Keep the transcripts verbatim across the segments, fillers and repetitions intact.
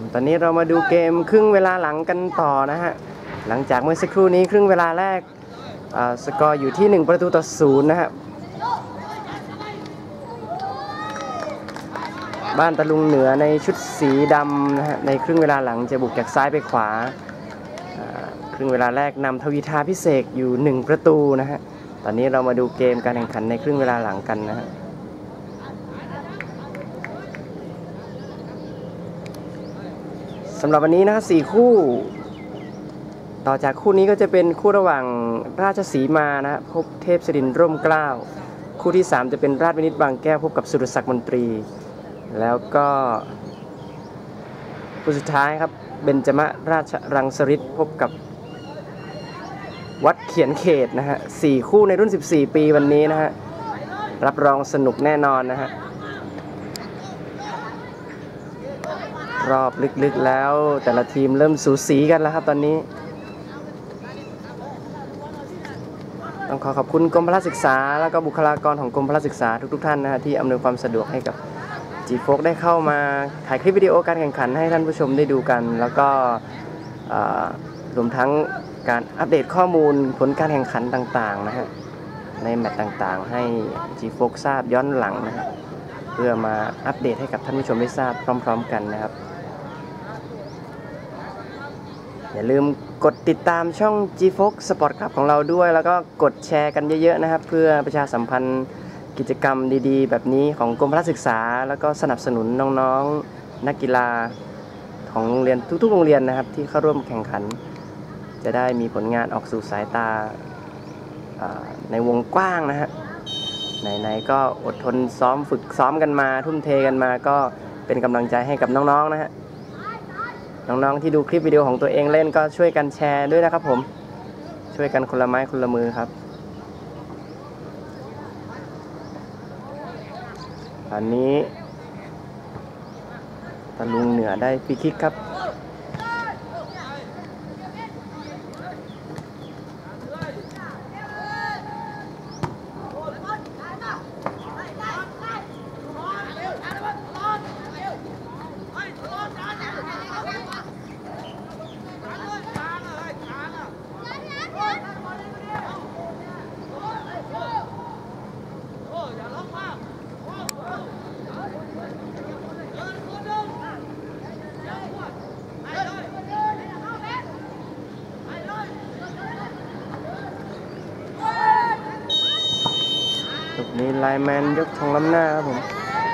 ตอนนี้เรามาดูเกมครึ่งเวลาหลังกันต่อนะฮะหลังจากเมื่อสักครู่นี้ครึ่งเวลาแรกสกอร์อยู่ที่หนึ่งประตูต่อศูนย์นะฮะบ้านตะลุงเหนือในชุดสีดำนะฮะในครึ่งเวลาหลังจะบุกจากซ้ายไปขวาครึ่งเวลาแรกนำทวีทาพิเศษอยู่หนึ่งประตูนะฮะตอนนี้เรามาดูเกมการแข่งขันในครึ่งเวลาหลังกันนะฮะสำหรับวันนี้นะครับสี่คู่ต่อจากคู่นี้ก็จะเป็นคู่ระหว่างราชสีมานะพบเทพศิรินทร์ร่มเกล้าคู่ที่สามจะเป็นราชวินิตบางแก้วพบกับสุรศักดิ์มนตรีแล้วก็คู่สุดท้ายครับเบญจมราชรังสฤทธิ์พบกับวัดเขียนเขตนะฮะสี่คู่ในรุ่นสิบสี่ปีวันนี้นะฮะรับรองสนุกแน่นอนนะฮะรอบลึกๆแล้วแต่ละทีมเริ่มสูสีกันแล้วครับตอนนี้ต้องขอขอบคุณกรมพละศึกษาแล้วก็บุคลากรของกรมพละศึกษาทุกๆท่านนะฮะที่อำนวยความสะดวกให้กับ จี โฟก ได้เข้ามาถ่ายคลิปวิดีโอการแข่งขันให้ท่านผู้ชมได้ดูกันแล้วก็รวมทั้งการอัปเดตข้อมูลผลการแข่งขันต่างๆนะฮะในแมตช์ต่างๆให้ จี โฟก ทราบย้อนหลังนะฮะเพื่อมาอัปเดตให้กับท่านผู้ชมได้ทราบพร้อมๆกันนะครับอย่าลืมกดติดตามช่อง จี โฟก Sport Club ของเราด้วยแล้วก็กดแชร์กันเยอะๆนะครับเพื่อประชาสัมพันธ์กิจกรรมดีๆแบบนี้ของกรมพละศึกษาแล้วก็สนับสนุนน้องๆนักกีฬาของโรงเรียนทุกๆโรงเรียนนะครับที่เข้าร่วมแข่งขันจะได้มีผลงานออกสู่สายตาในวงกว้างนะฮะไหนๆก็อดทนซ้อมฝึกซ้อมกันมาทุ่มเทกันมาก็เป็นกำลังใจให้กับน้องๆนะฮะน้องๆที่ดูคลิปวิดีโอของตัวเองเล่นก็ช่วยกันแชร์ด้วยนะครับผมช่วยกันคนละไม้คนละมือครับตอนนี้ตะลุงเหนือได้ฟรีคิกครับนี่ไลน์แมนยกธงล้ำหน้าครับผม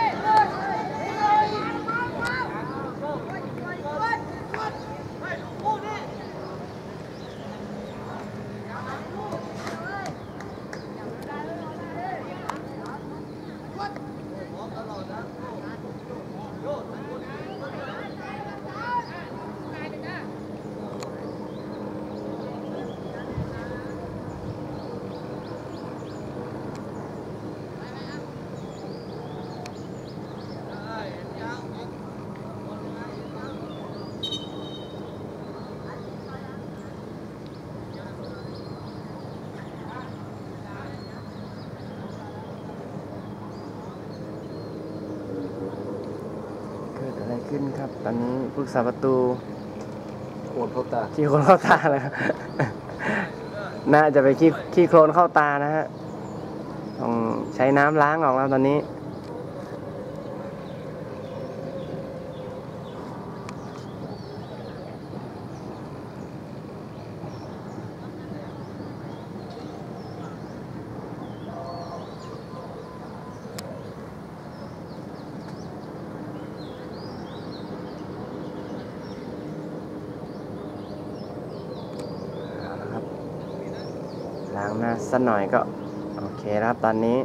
ขึ้นครับตอนนี้ผู้รักษาประตูโคนเข้าตาขี้โคลนเข้าตาเลยน่าจะไปขี้ขี้โคลนเข้าตานะฮะต้องใช้น้ำล้างออกแล้วตอนนี้ล้างหน้าสักหน่อยก็โอเคครับตอนนี้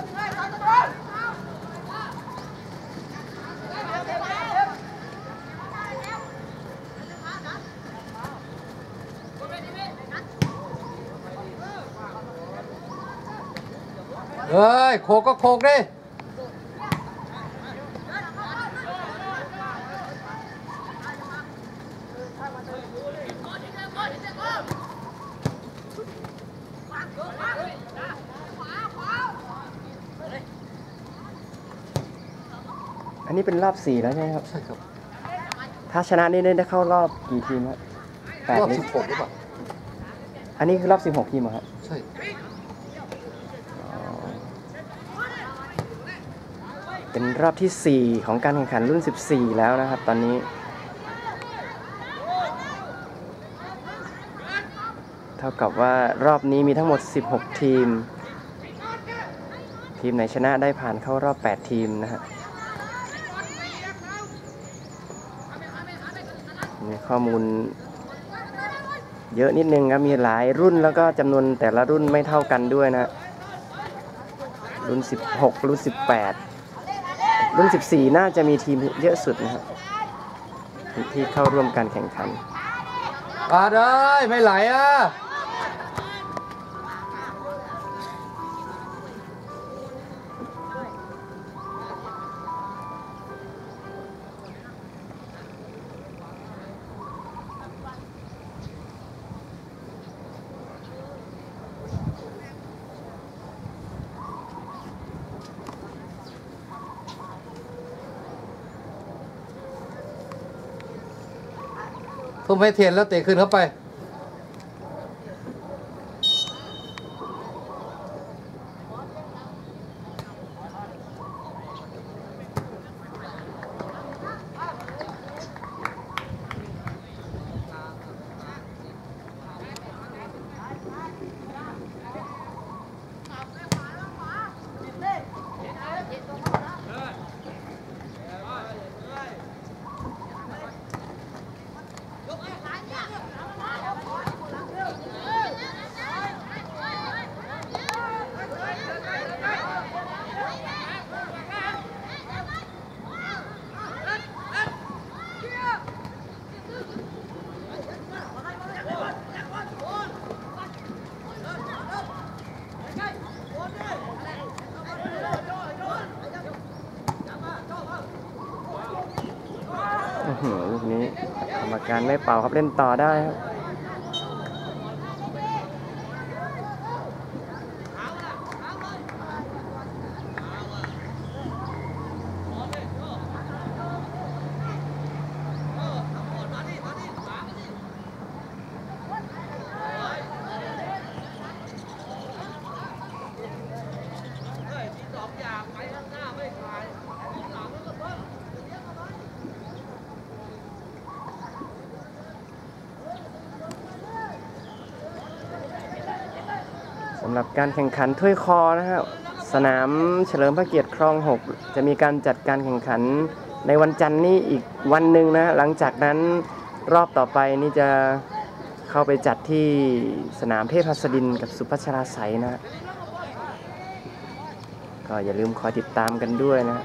เฮ้ยโคกก็โคกดิอันนี้เป็นรอบสี่แล้วใช่ไหมครับใช่ครับถ้าชนะนี่ได้เข้ารอบกี่ทีมครับแปดรอบหรือสิบหกหรือเปล่าอันนี้คือรอบสิบหกทีมเหรอครับใช่เป็นรอบที่สี่ของการแข่งขันรุ่นสิบสี่แล้วนะครับตอนนี้เท่ากับว่ารอบนี้มีทั้งหมดสิบหกทีมทีมไหนชนะได้ผ่านเข้ารอบแปดทีมนะฮะมีข้อมูลเยอะนิดนึงครับมีหลายรุ่นแล้วก็จำนวนแต่ละรุ่นไม่เท่ากันด้วยนะรุ่นสิบหกรุ่นสิบแปดรุ่นสิบสี่น่าจะมีทีมเยอะสุดนะครับที่เข้าร่วมการแข่งขันมาได้ไม่ไหลอ่ะทุ่มให้เทียนแล้วเตะขึ้นเข้าไปลูกนี้กรรมการไม่เป่าครับเล่นต่อได้ครับสำหรับการแข่งขันถ้วยคอนะครับสนามเฉลิมพระเกียรติคลองหกจะมีการจัดการแข่งขันในวันจันทร์นี้อีกวันหนึ่งนะหลังจากนั้นรอบต่อไปนี่จะเข้าไปจัดที่สนามเทพหัสดินกับสุพัชราไสยนะก็อย่าลืมคอยติดตามกันด้วยนะ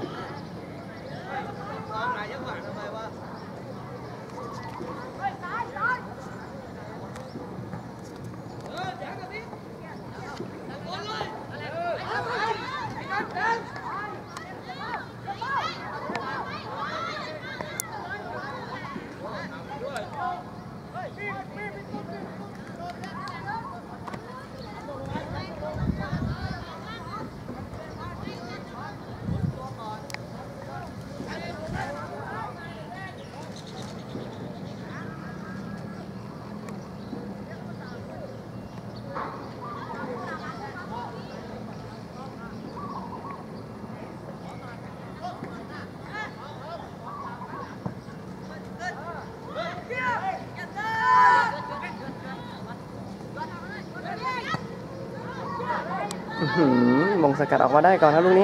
มงสกัดออกมาได้ก่อนครับลูกนี้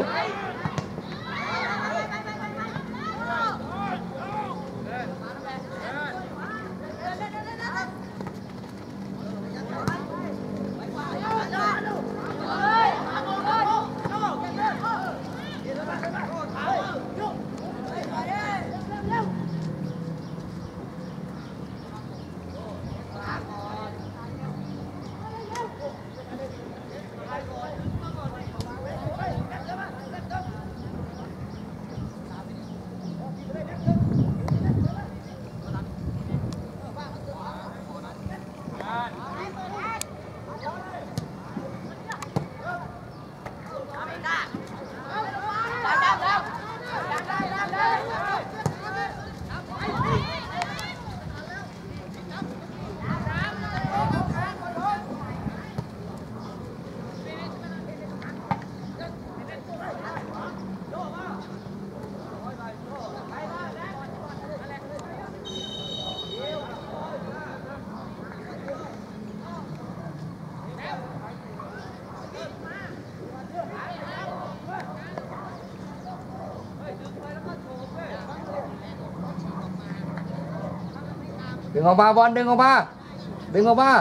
ดึงออกมาบอลดึงออกมาดึงออกมา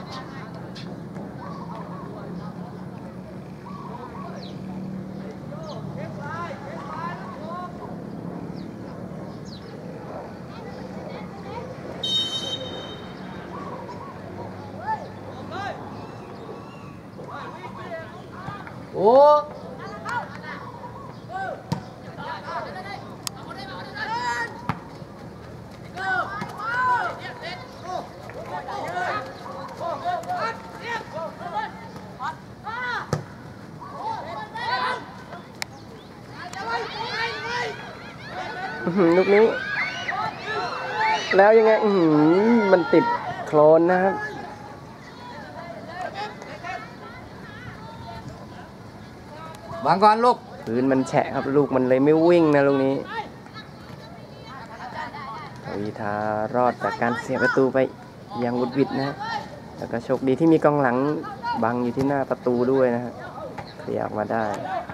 โอ้ลูกนี้แล้วยังไงมันติดโคลนนะครับวางก่อนลูกพื้นมันแฉะครับลูกมันเลยไม่วิ่งนะลูกนี้วีทารอดจากการเสียประตูไปอย่างวุดวิดนะแล้วก็โชคดีที่มีกองหลังบังอยู่ที่หน้าประตูด้วยนะฮะเคลียร์ออกมาได้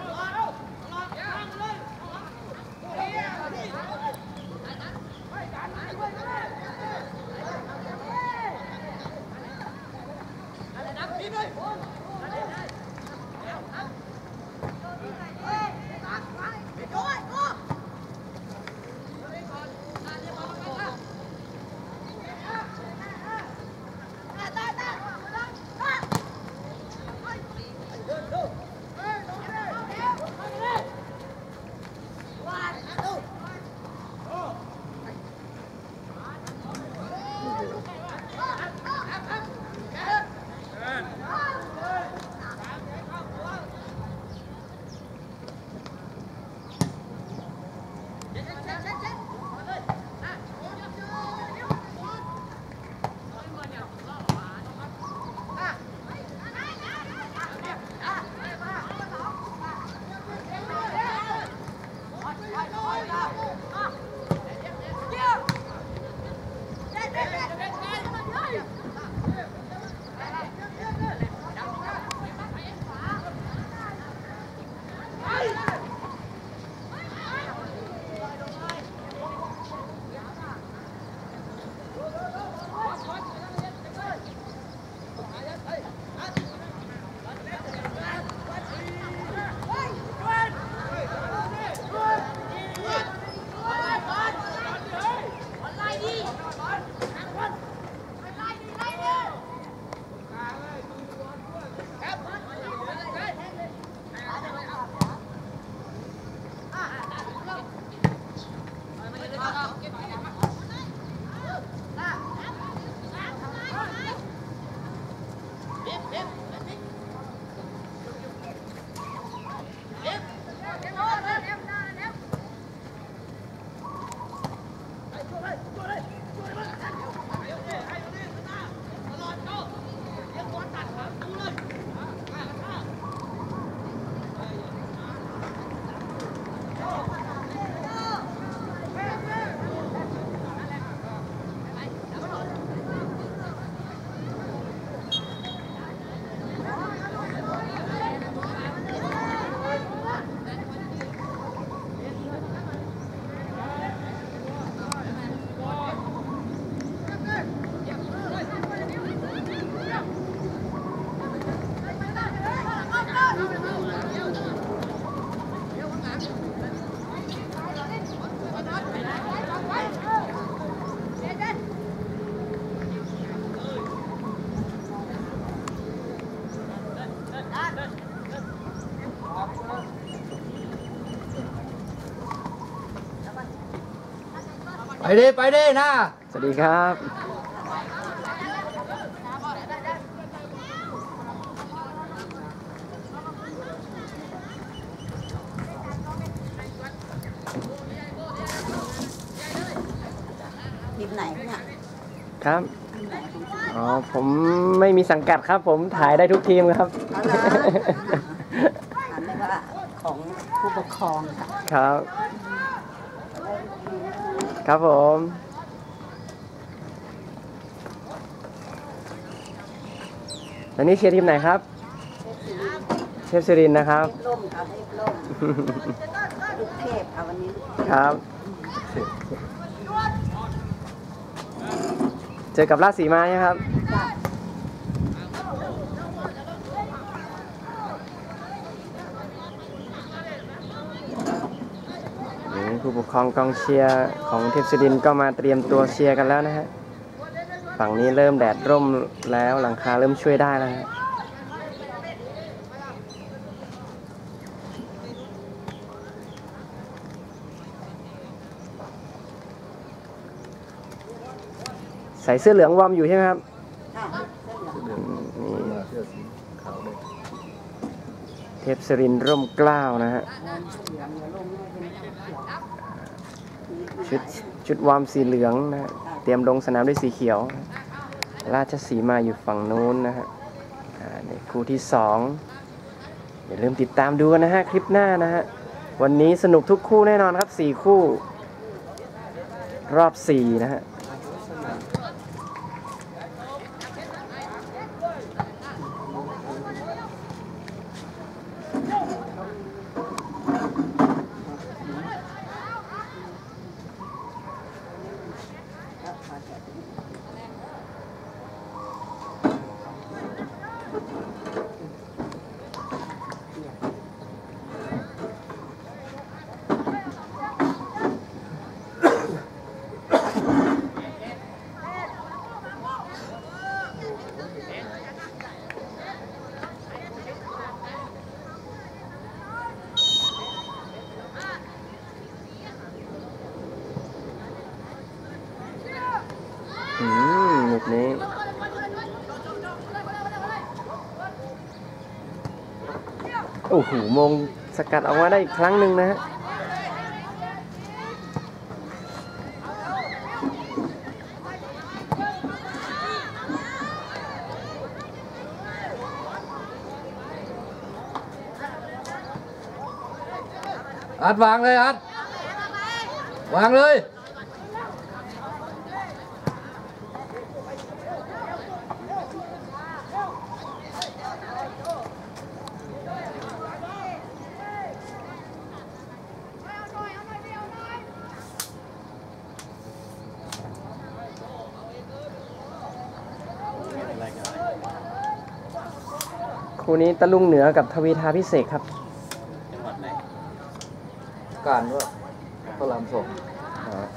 ไปดิไปดินะสวัสดีครับไหนเนี่ยครับทีมไหนของทีมอ๋อผมไม่มีสังกัดครับผมถ่ายได้ทุกทีมครับเอาละถามได้ว่าของผู้ปกครองค่ะครับ ครับผมแล้วนี่เชียร์ทีมไหนครับเทพศิรินทร์นะครับเทพล่มเอาเทพล่มลูกเทพเอาวันนี้ลูกเทพครับ เจอกับราชสีมาใช่ไหมครับจ้ะนี่ผู้ปกครองกองเชียร์ของเทพศิรินทร์ก็มาเตรียมตัวเชียร์กันแล้วนะฮะ ฝั่งนี้เริ่มแดดร่มแล้วหลังคาเริ่มช่วยได้แล้วฮะใส่เสื้อเหลืองวอร์มอยู่ใช่ไหมครับค่ะอืมนี่เทพศิรินทร์ร่มเกล้านะฮะ ชุดชุดวอร์มสีเหลืองนะฮะเตรียมลงสนามด้วยสีเขียว ราชสีมาอยู่ฝั่งนู้นนะฮะอ่านี่คู่ที่สองอย่าลืมติดตามดูกันนะฮะคลิปหน้านะฮะวันนี้สนุกทุกคู่แน่นอนครับสี่คู่ รอบสี่นะฮะอืมลูกนี้โอ้โหมงสกัดออกมาได้อีกครั้งหนึ่งนะฮะอัดวางเลยอัดวางเลยคู่นี้ตะลุงเหนือกับทวีทาพิเศษครับการว่าพระรามสองอ๋อ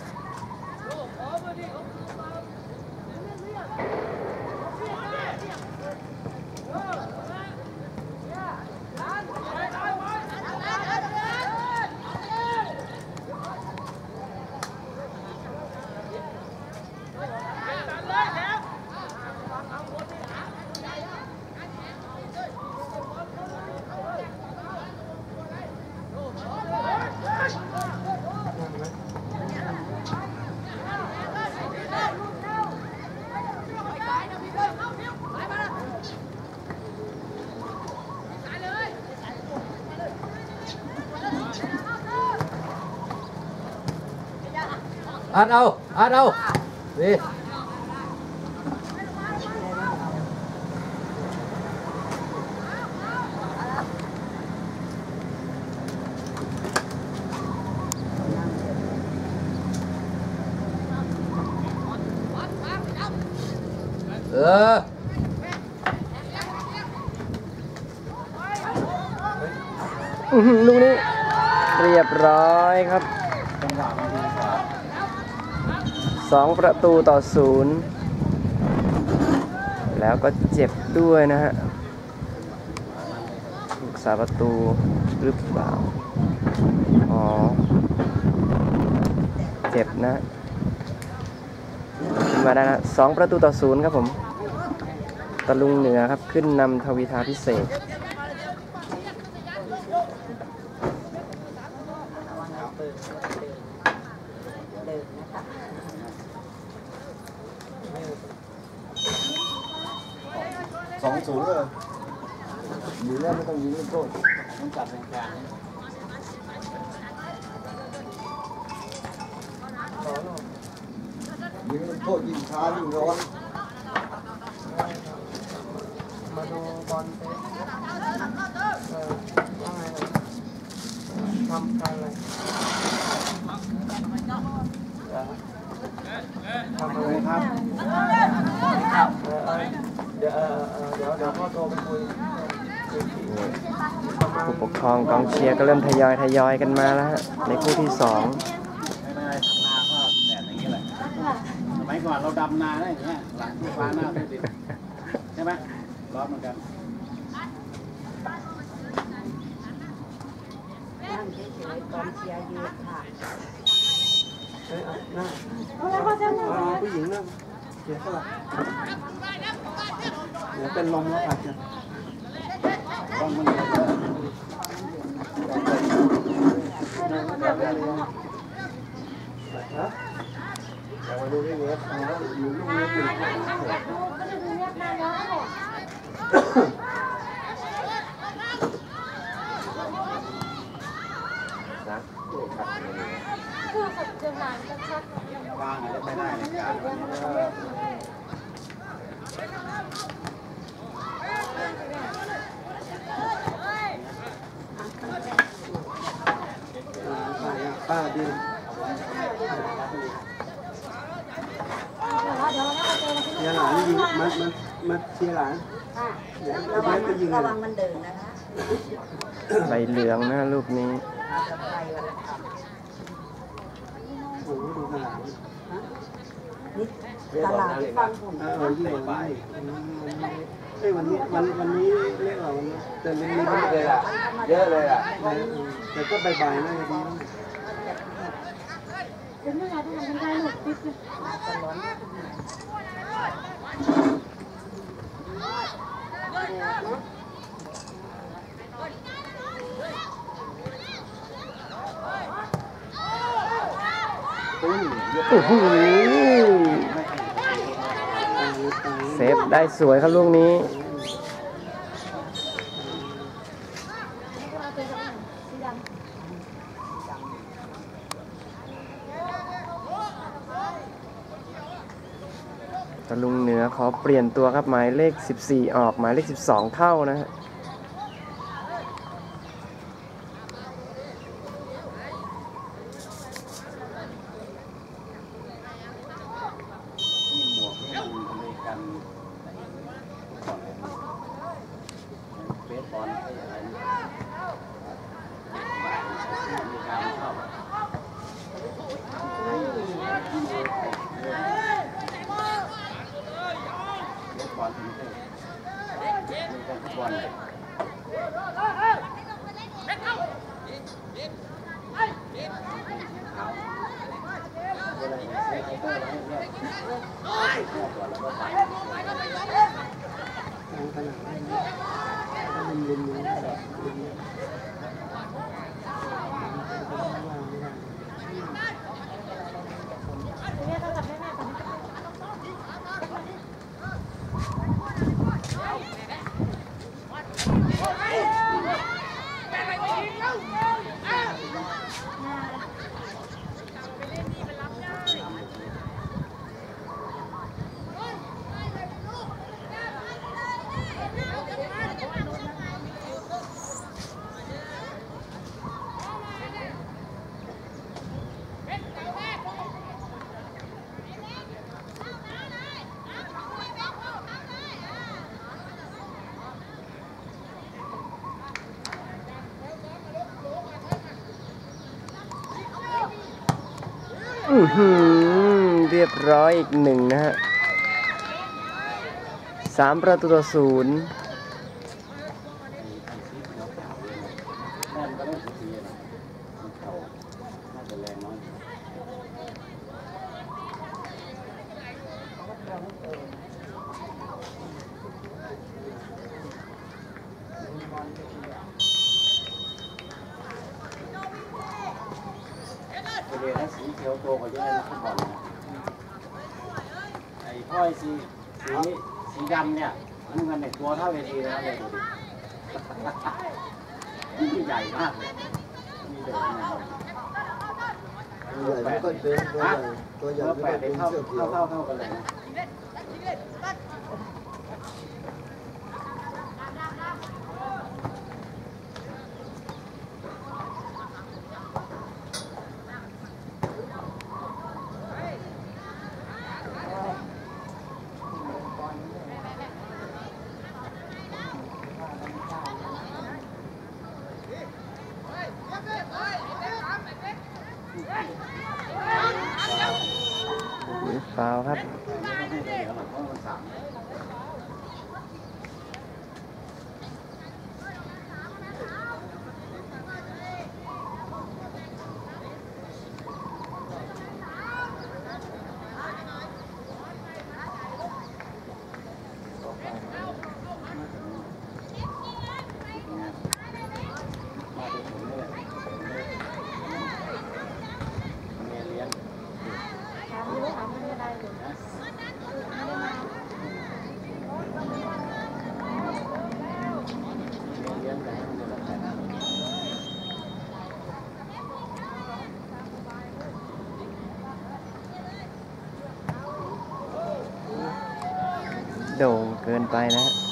อัดเอาอัดเอาดีเอออื้อหือลูกนี้เรียบร้อยครับสองประตูต่อศูนย์แล้วก็เจ็บด้วยนะฮะลูกสาประตูหรือเปล่าอ๋อเจ็บนะขึ้นมาได้นะสองประตูต่อศูนย์ครับผมตะลุงเหนือครับขึ้นนำทวีทาพิเศษสองศูนย์เลยยิงแล้วไม่ต้องยิงลูกโทษต้องจับแรงกลางยิงลูกโทษยิงช้ายิงร้อนมาดูบอลเตะเออว่าไงทำอะไรทำอะไรครับเดี๋ยวเดี๋ยวเดี๋ยวพ่อโทรไปคุยผู้ปกครองกองเชียร์ก็เริ่มทยอยทยอยกันมาแล้วฮะในคู่ที่สองไม่เป็นไรทำนาก็แดดอย่างนี้แหละสมัยก่อนเราดำนาได้อย่างเงี้ยหลังฟ้าหน้าเป็นดินใช่ไหมร้อนเหมือนกันนั่งเฉยๆกองเชียร์ยืนค่ะเฮ้ยนั่งผู้หญิงนั่งเสียสละเดี๋ยวเป็นลมแล้วอาจจะต้องมันเยอะฮะอยากมาดูที่เว็บอ๋ออยู่ลูกนี้อยู่นะคือสุดจะหลานจะชักวางอะไรไม่ได้ในการวันนี้ป้าดิเชียร์หลานยิงมามามาเชียร์หลานระวังระวังมันเดินนะคะใบเหลืองนะลูกนี้โอ้โหดูขนาดตลาดฟังผมเออยิ่งไปเอ้ยวันนี้วันวันนี้เรียกว่าวันนี้แต่มันมีเยอะเลยอ่ะเยอะเลยอ่ะแต่ก็บ่ายๆน่าจะดีเป็นเวลาที่ทำได้หนุกติดเลยโอ้โหเซฟได้สวยครับลูกนี้ตะลุงเหนือขอเปลี่ยนตัวครับหมายเลขสิบสี่ออกหมายเลขสิบสองเข้านะฮะอือหือเรียบร้อยอีกหนึ่งนะฮะสามประตูต่อศูนย์เรียนสีเขียวโตกว่าเยอะเลยนะฟุตบอลนะไอ้พ่อยสีสีสีดำเนี่ยนี่มันเนี่ยตัวเท่าเวทีแล้วเลยดูดิใหญ่มากเลยมีเด็กเนี่ยตัวใหญ่ไม่ค่อยเป็นตัวใหญ่ตัวใหญ่ตัวไม่แปค่อยดเป็เนี่ยนเท่าเสื้อเขียวเท่าเท่าเท่ากันเลยนะฟาวล์ครับถามรู้ถามไม่ได้เลยไม่ได้มาโด่งเกินไปนะฮะ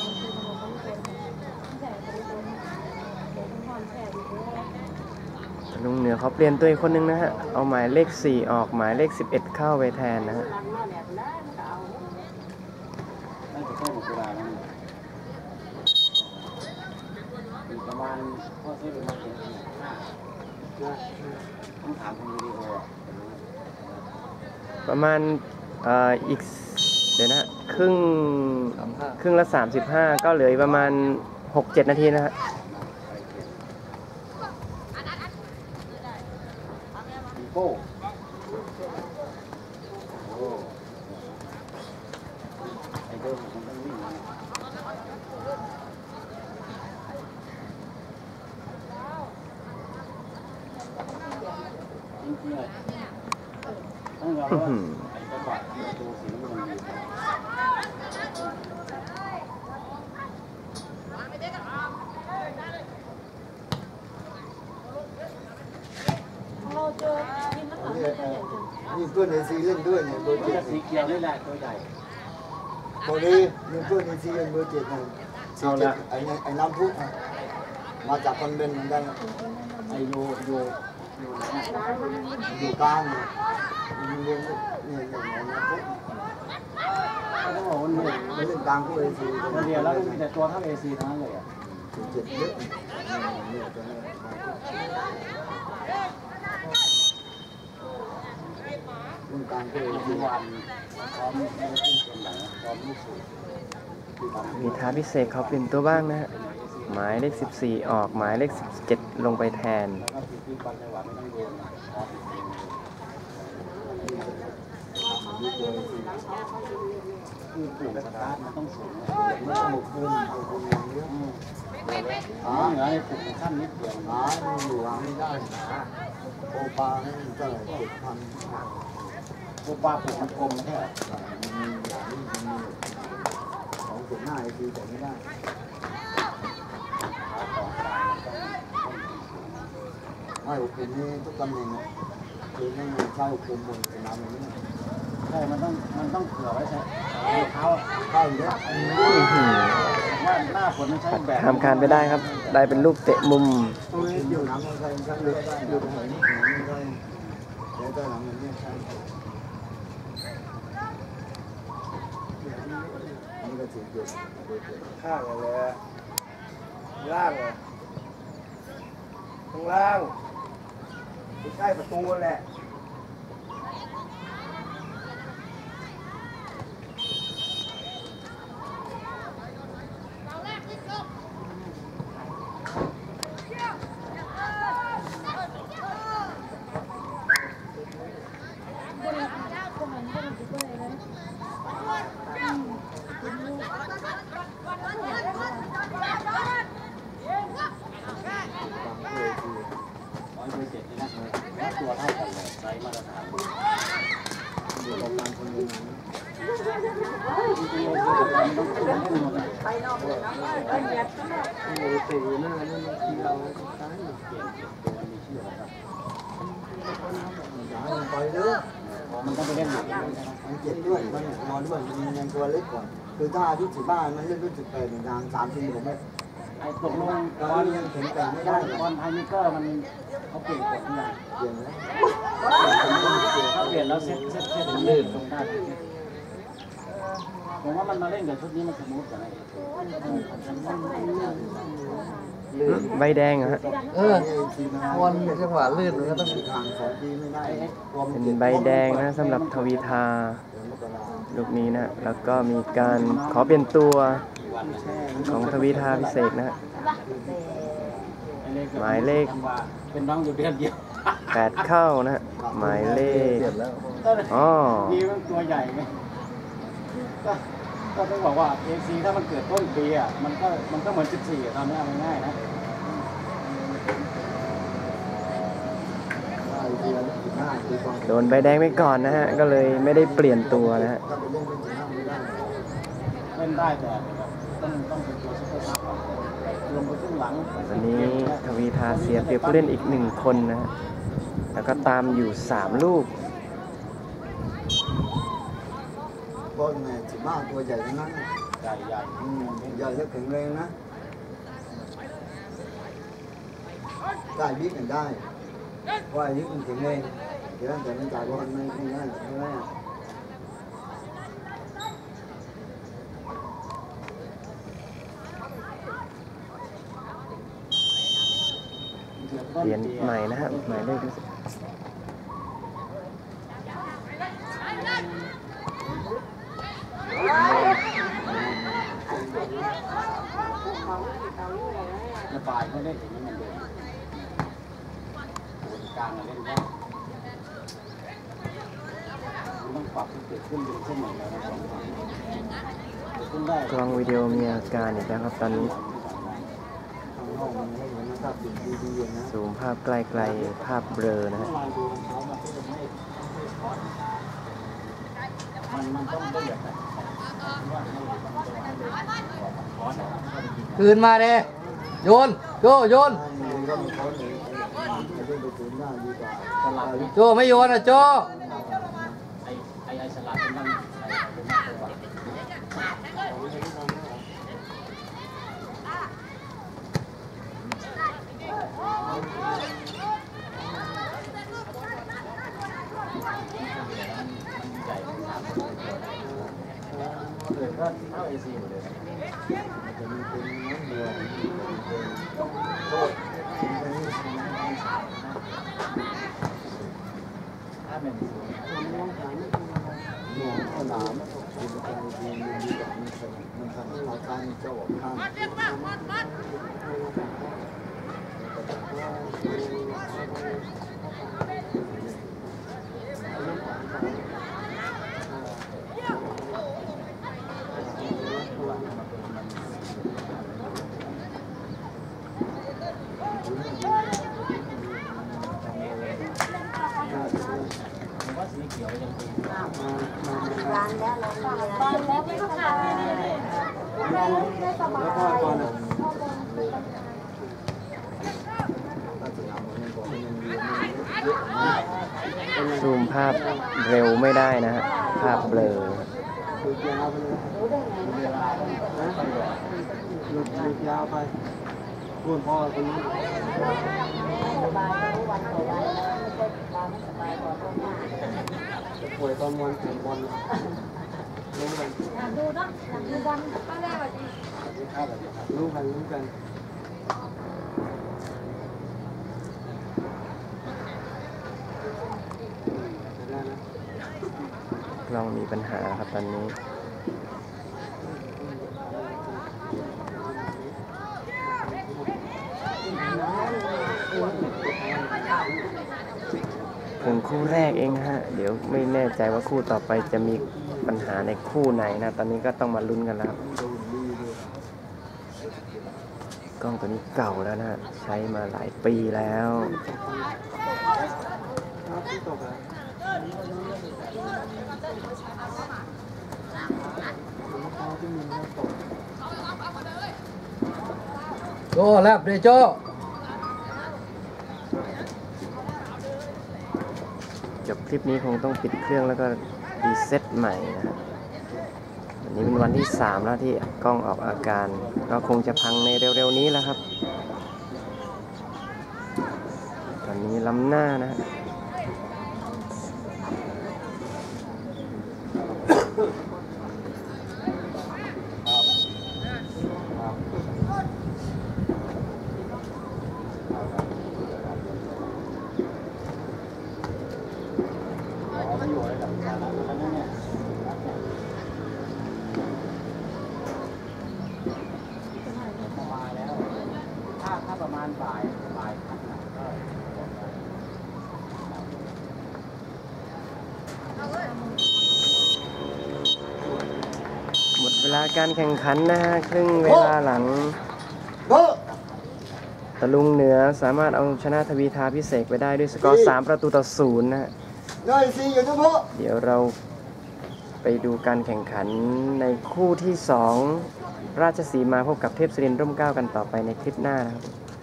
ลุงเหนือเขาเปลี่ยนตัวอีกคนนึงนะฮะเอาหมายเลขสี่ออกหมายเลขสิบเอ็ดเข้าไปแทนนะฮะน่าจะแค่หมดเวลาแล้วนี่อยู่ประมาณข้อเสียประมาณเจ็ดห้าต้องถามทางวิดีโออ่ะประมาณเอ่ออีกเดี๋ยวนะครึ่งครึ่งละสามสิบห้าก็เหลืออีกประมาณหกเจ็ดนาทีนะฮะปีโป้โอ้ไอเดิมมันต้องวิ่งมาจริงๆเลยต้องยอมรับว่าไอ้กระบะตัวสีน้ำเงินดีเราเจอทีมนักข่าวนี่ตัวใหญ่จังนี่เพื่อนในซีเล่นด้วยเนี่ยเบอร์มันเจ็จะดสีเขียวนี่แหละตัวใหญ่ตัวนี้นี่เพื่อนในซีเล่นเบอร์เจ็ดนะซีเจ็ดไอ้ไอ้น้ำพุมาจากคอนเวนต์เหมือนกันไอโยโยโยนะอยู่กลางเนี่ยเรียนเนี่ยเนี่ยน้ำพุเขาต้องบอกว่ามันมันเล่นกลางคู่เอซีมันเรียนแล้วมีแต่ตัวเท่าเอซีทั้งนั้นเลยอ่ะซีเจ็ดเยอะเนี่ยตัวนี้เล่นกลางคู่เอซีทุกวันพร้อมไม่ได้ขึ้นเกมไหนพร้อมลูกสูบมีท้าพิเศษเขาเปลี่ยนตัวบ้างนะฮะหมายเลขสิบสี่ออกหมายเลขสิบเจ็ดลงไปแทนแล้วก็ติดบอลจังหวะไม่ต้องโดนพร้อมคือปลูกสตาร์ทมันต้องสูงไม่ต้องหมกบุญหมกบุญอย่างเดียวอ๋อเหนือในปลูกขั้นนิดเดียวหาอยู่หาไม่ได้โอปลาให้มันเท่าไหร่เจ็ดพันพวกปลาปลูกมันกลมไม่ใช่เหรอมันมีอย่างนี้มันมีสองจุดห้าไอซีแต่ไม่ได้ ไม่อบรมนี่ทุกตำแหน่งคือไม่ใช่อบรมบนสนามอย่างนี้ใช่ มันต้อง มันต้องเผื่อไว้ใช่เท้าเข้าเยอะอื้อหือว่าหน้าฝนมันใช้แบบทำการไปได้ครับ ได้เป็นลูกเตะมุมตรงนี้อยู่น้ำมันใช่ใช่เลือดอยู่ตรงไหนนี่ไม่ได้แต่ตัวหลังมันเนี่ยใช่นี่ก็ถึงจุดข้างอะไรล่างอ่ะข้างล่างใกล้ประตูแหละร้อยเบอร์เจ็ดนี่นะตัวเท่ากันเลยไซส์มาตรฐานอยู่ประมาณคนนึงไปนอกเลยนะไปเนียดก็ได้ตีหน้านี่มันเที่ยวซ้ายไปเด้อมันต้องไปเล่นหนักมันเจ็บด้วยมันนอนด้วยมันยังตัวเล็กกว่าคือถ้าอายุสิบห้ามันเล่นรุ่นสิบแปดในทางสามปีผมไม่ไอ้ตกลงตอนนี้ยังแข็งแกร่งไม่ได้บอลไฮมิเกอร์มันเขาเปลี่ยนกฎยังเปลี่ยนแล้วเขาเปลี่ยนแล้วเซ็ตเซ็ตเซ็ตลื่นลงได้ผมว่ามันมาเล่นกับชุดนี้มันสมูทกว่าไอ้ใบแดงเหรอฮะเออวันจังหวะลื่นมันก็ต้องทางสองปีไม่ได้เป็นใบแดงนะสำหรับทวีทาลูกนี้นะ แล้วก็มีการขอเปลี่ยนตัวของทวีทาพิเศษนะฮะ หมายเลขเป็นน้องอยู่เดือนเดียวแปดเข้านะฮะ หมายเลขอ๋อดีมันตัวใหญ่ไงก็ก็ต้องบอกว่า เอ ซี ถ้ามันเกิดต้นปีอ่ะมันก็มันก็เหมือนสิบสี่ตอนนี้เอาง่ายๆนะโดนใบแดงไปก่อนนะฮะ ก็เลยไม่ได้เปลี่ยนตัวนะฮะเล่นได้แต่ต้องต้องเป็นตัวซุปเปอร์ซับลงไปครึ่งหลังวันนี้ทวีทาเสียเปรียบผู้เล่นอีกหนึ่งคนนะฮะ แล้วก็ตามอยู่สามลูกบอลเนี่ยสิบห้าตัวใหญ่ทั้งนั้นใหญ่ใหญ่ใหญ่และแข็งแรงนะได้บิ๊กกันได้ว่าบิ๊กมันแข็งแรงเดี๋ยวแต่มันจ่ายบอลไม่ไม่ได้ไม่ได้เปลี่ยนใหม่นะฮะ หมายเลขรู้สึกระบายเขาเล่นอย่างนี้มันเดินกลางมาเล่นได้ต้องปรับให้เกิดขึ้นเป็นขึ้นหนึ่งแล้วนะสองฝั่งขึ้นได้กล้องวิดีโอมีอาการอีกแล้วครับตอนนี้ห้องมันให้เหมือนนะครับสิ่งดีๆนะซูมภาพใกล้ๆภาพเบลอนะฮะมันมันต้องได้แบบนั้นคืนมาเด้โยนโจโยนก็มีเขาเนี่ยจะได้ไปถึงหน้าดีกว่าสลับโจไม่โยนอ่ะโจไอ้ไอ้ไอ้สลับเป็นนั่งไอ้เป็นนั่งตัวเกิดก็เท่าเอซีหมดเลยจะมีเป็นน้ำเดือดโทษถ้าเป็นหนูเอาหนามดีกว่าดีดีกว่ามันทำให้เราการเจ้าข้างว่าสีเขียวยังเป็นร้านแล้วเราก็เลยตอนแล้วไม่ต้องการเลยได้ได้สบายแล้วก็ตอนนั้นถ้าจะทำมันบอกมันมีเยอะซูมภาพเร็วไม่ได้นะฮะ ภาพเบลอหลุดยาวไปเลยรู้ได้ไงมันสบายนะหลุดหลุดยาวไปพูดพ่อคนนี้สบายรู้วันต่อวันแล้วไม่ใช่สบายไม่สบายก่อนตรงหน้าป่วยตอนวันเก็บบอลรู้กันอยากดูเนาะอยากดูบอลป้าแรกแบบนี้รู้กันรู้กันจะได้นะกล้องมีปัญหาครับตอนนี้ ถึงคู่แรกเองฮะ เดี๋ยวไม่แน่ใจว่าคู่ต่อไปจะมีปัญหาในคู่ไหนนะ ตอนนี้ก็ต้องมาลุ้นกันแล้ว กล้องตัวนี้เก่าแล้วนะ ใช้มาหลายปีแล้วครับที่ตกอ่ะโจ้แลบเลยโจ้จบคลิปนี้คงต้องปิดเครื่องแล้วก็รีเซ็ตใหม่นะครับวันนี้เป็นวันที่สามแล้วที่กล้องออกอาการก็คงจะพังในเร็วๆนี้แล้วครับตอนนี้ล้ำหน้านะฮะถ้าถ้าประมาณบ่ายบ่ายก็หมดเวลาการแข่งขันนะฮะครึ่งเวลาหลังโอ้ตะลุงเหนือสามารถเอาชนะทวีทาพิเศษไปได้ด้วยสกอร์สามประตูต่อศูนย์นะฮะน้อยสิอยู่ทุกพ่อเดี๋ยวเราไปดูการแข่งขันในคู่ที่สองราชสีมาพบกับเทพศิรินทร์ร่มเกล้ากันต่อไปในคลิปหน้านะครับ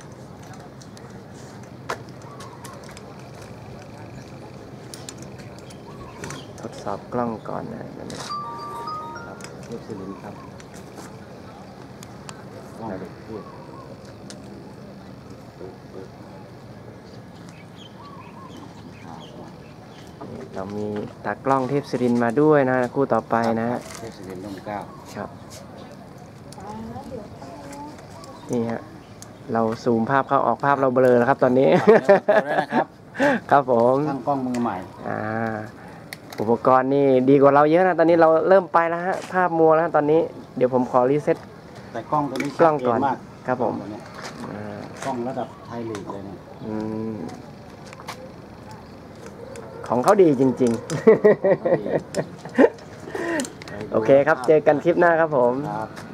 ทดสอบกล้องก่อนนะนั่นเองเทพศิรินทร์ครับลองดูพูดเรามีตากล้องเทพศิรินทร์มาด้วยนะคู่ต่อไปนะฮะเทพศิรินทร์ร่มเกล้าครับนี่ฮะเราซูมภาพเข้าออกภาพเราเบลอแล้วครับตอนนี้ด้วยนะครับครับผมตั้งกล้องมือใหม่อ่าอุปกรณ์นี่ดีกว่าเราเยอะนะตอนนี้เราเริ่มไปแล้วฮะภาพมัวแล้วตอนนี้เดี๋ยวผมขอรีเซ็ตแต่กล้องตัวนี้กล้องก่อนชัดเจมากครับผมกล้องตัวเนี้ยอ่ากล้องระดับไทยลีกเลยเนี่ยอืมของเขาดีจริงๆ โอเคครับเจอกันคลิปหน้าครับผมครับ